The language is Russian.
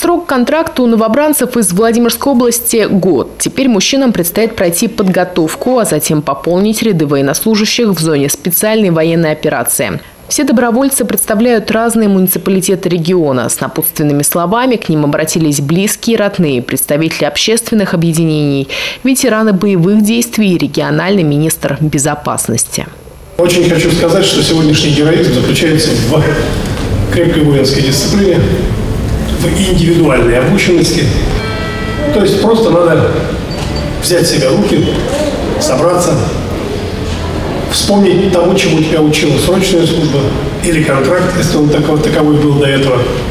Срок контракта у новобранцев из Владимирской области – год. Теперь мужчинам предстоит пройти подготовку, а затем пополнить ряды военнослужащих в зоне специальной военной операции. Все добровольцы представляют разные муниципалитеты региона. С напутственными словами к ним обратились близкие, родные, представители общественных объединений, ветераны боевых действий и региональный министр безопасности. Очень хочу сказать, что сегодняшний героизм заключается в крепкой воинской дисциплине, в индивидуальной обученности. То есть просто надо взять себя в руки, собраться, вспомнить того, чему тебя учила срочная служба или контракт, если он таковой был до этого.